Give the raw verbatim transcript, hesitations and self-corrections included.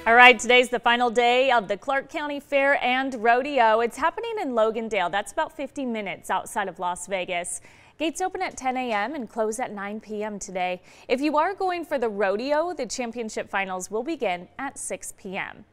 All right, today's the final day of the Clark County Fair and Rodeo. It's happening in Logandale. That's about fifty minutes outside of Las Vegas. Gates open at ten A M and close at nine P M today. If you are going for the rodeo, the championship finals will begin at six P M